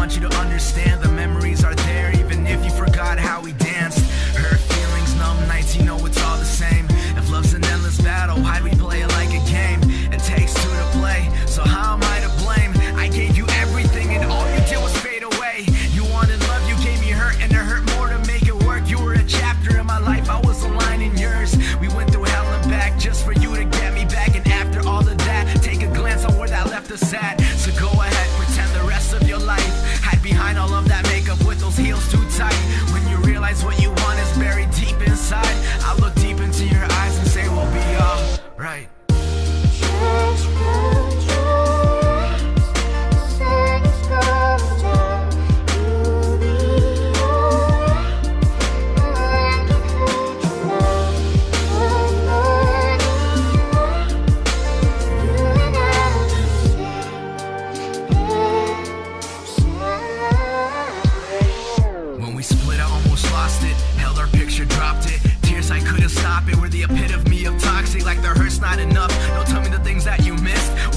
want you to understand the memories are there, even if you forgot how we danced. Hurt feelings, numb nights, you know it's all the same. If love's an endless battle, why'd we play it like a game? It takes two to play, so how am I to blame? I gave you everything and all you did was fade away. You wanted love, you gave me hurt, and it hurt more to make it work. You were a chapter in my life, I was a line in yours. We went through hell and back just for you to get me back. And after all of that, take a glance on where that left us at. So go ahead, pretend the rest of your life. Hide behind all of that makeup with those heels too tight. When you realize what you want is buried deep inside, I look deep into your eyes and say we'll be alright. When we split, I almost lost it. Held our picture, dropped it. Tears, I couldn't stop it. Were the epitome of toxic, like the hurt's not enough. Don't tell me the things that you missed.